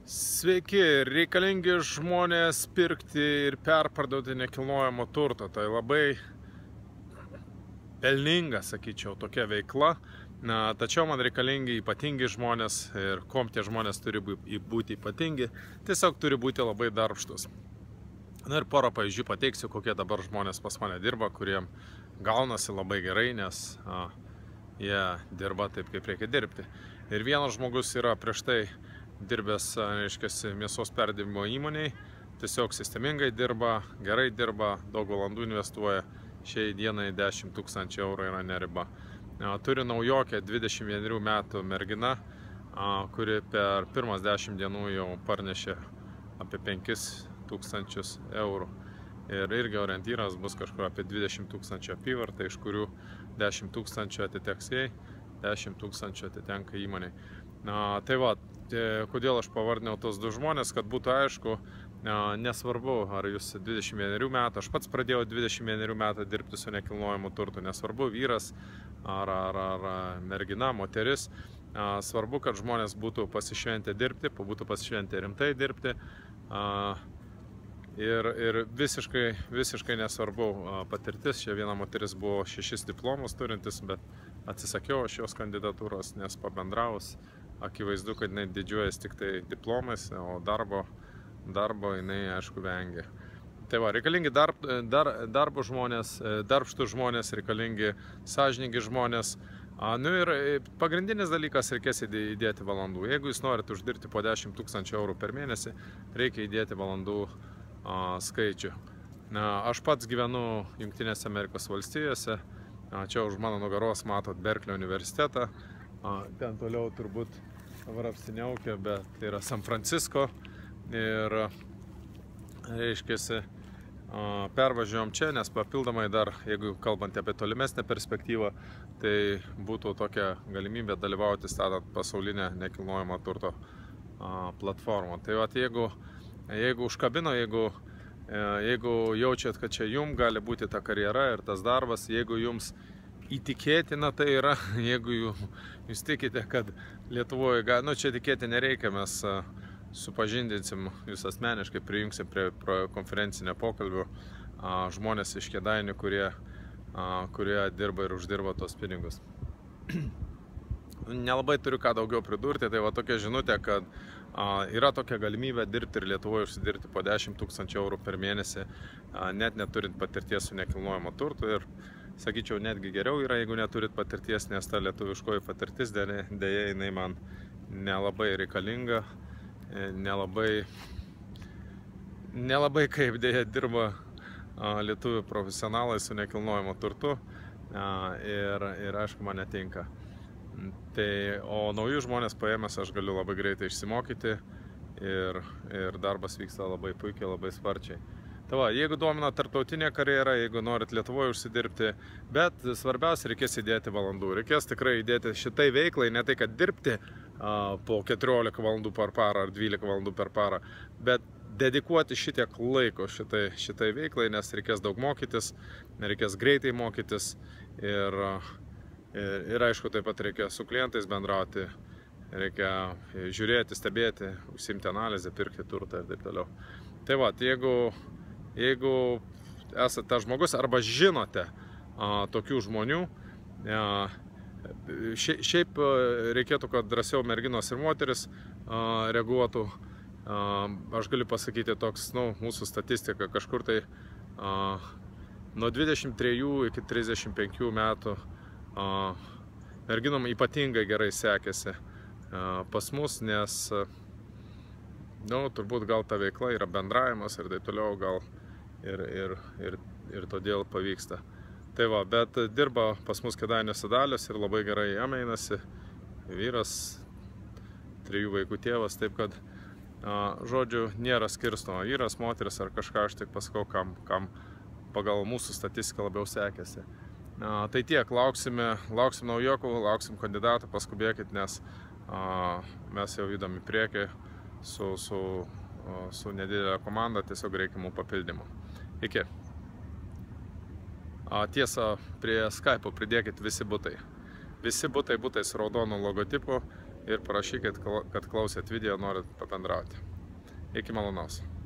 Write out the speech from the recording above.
Sveiki, reikalingi žmonės pirkti ir perparduoti nekilnojamo turto. Tai labai pelninga, sakyčiau, tokia veikla. Tačiau man reikalingi ypatingi žmonės ir kom tie žmonės turi būti ypatingi, tiesiog turi būti labai darbštus. Ir porą pavyzdžių pateiksiu, kokie dabar žmonės pas mane dirba, kuriem gaunasi labai gerai, nes jie dirba taip, kaip reikia dirbti. Ir vienas žmogus yra prieš tai dirbęs, reiškia, mėsos perdirbimo įmoniai, tiesiog sistemingai dirba, gerai dirba, daug valandų investuoja, šiai dienai 10 000 eurų yra neriba. Turi naujokę 21 metų mergina, kuri per pirmas 10 dienų jau parnešė apie 5 000 eurų. Ir irgi orientyras bus kažkur apie 20 000 apyvartą, iš kurių 10 000 atiteks jai, 10 000 atitenka įmoniai. Tai va, kodėl aš pavardinau tos du žmonės, kad būtų aišku, nesvarbu, ar jūs 21 metų, aš pats pradėjau 21 metų dirbti su nekilnojamu turtu, nesvarbu vyras ar mergina, moteris, svarbu, kad žmonės būtų pasišventę dirbti, būtų pasišventę rimtai dirbti. Ir visiškai nesvarbu patirtis. Čia viena moteris buvo 6 diplomus turintis, bet atsisakiau aš jos kandidatūros, nes pabendravus akivaizdu, kad jinai didžiuojas tik tai diplomais, o darbo jinai, aišku, vengia. Tai va, reikalingi darbo žmonės, darbštus žmonės, reikalingi sąžiningi žmonės. Ir pagrindinis dalykas, reikės įdėti valandų. Jeigu jūs norite uždirbti po 10 000 eurų per mėnesį, reikia įdėti valandų skaičių. Aš pats gyvenu Jungtinėse Amerikos valstijose. Čia už mano nugaros matot Berklio universitetą. Ten toliau turbūt dabar apsiniaukia, bet tai yra San Francisco. Ir reiškiasi, pervažiuojam čia, nes papildomai dar, jeigu kalbant apie tolimesnę perspektyvą, tai būtų tokia galimybė dalyvauti statant pasaulinę nekilnojamo turto platformą. Tai va, jeigu užkabino, jeigu jaučiat, kad čia jums gali būti ta karjera ir tas darbas, jeigu jums įtikėtina tai yra, jeigu jūs tikite, kad Lietuvoje, čia tikėti nereikia, mes supažindinsim jūs asmeniškai, prijungsim prie konferencinio pokalbio žmonės iš Kėdainių, kurie dirba ir uždirba tos pinigus. Nelabai turiu ką daugiau pridurti, tai va tokia žinutė, kad yra tokia galimybė dirbti ir Lietuvoje užsidirbti po 10 000 eurų per mėnesį, net neturint patirties su nekilnojamo turtu. Ir sakyčiau, netgi geriau yra, jeigu neturit patirties, nes ta lietuviškoji patirtis dėja jinai man nelabai reikalinga, nelabai kaip dėja dirba lietuvių profesionalai su nekilnojamo turtu ir aišku, man netinka. O naujus žmonės paėmęs aš galiu labai greitai išsimokyti ir darbas vyksta labai puikiai, labai sparčiai. Tai va, jeigu domina tarptautinė karjera, jeigu norit Lietuvoje užsidirbti, bet svarbiausia, reikės įdėti valandų. Reikės tikrai įdėti šitai veiklai, ne tai, kad dirbti po 14 valandų per parą ar 12 valandų per parą, bet dedikuoti šitiek laiko šitai veiklai, nes reikės daug mokytis, reikės greitai mokytis ir aišku, taip pat reikia su klientais bendrauti, reikia žiūrėti, stebėti, užsiimti analizę, pirkti turtą ir taip toliau. Tai va, jeigu esate tas žmogus arba žinote tokių žmonių, šiaip reikėtų, kad drąsiau merginos ir moteris reaguotų. Aš galiu pasakyti toks, mūsų statistika kažkur tai nuo 23 iki 35 metų merginom ypatingai gerai sekėsi pas mus, nes turbūt gal ta veikla yra bendravimas ir taip toliau, gal ir todėl pavyksta. Tai va, bet dirba pas mus Kėdainiuose Dalius ir labai gerai jam einasi, vyras, 3 vaikų tėvas, taip kad, žodžiu, nėra skirstoma vyras, moteris ar kažką, aš tik pasakau, kam pagal mūsų statistiką labiau sekėsi. Tai tiek, lauksim naujokų, lauksim kandidatų, paskubėkit, nes mes jau judam į priekį su nedidelė komanda, tiesiog reikia mums papildymų. Iki. Tiesa, prie Skype'o pridėkit visi butai. Visi butai su raudonu logotipu ir parašykit, kad klausėt video, norit pabendrauti. Iki malonaus.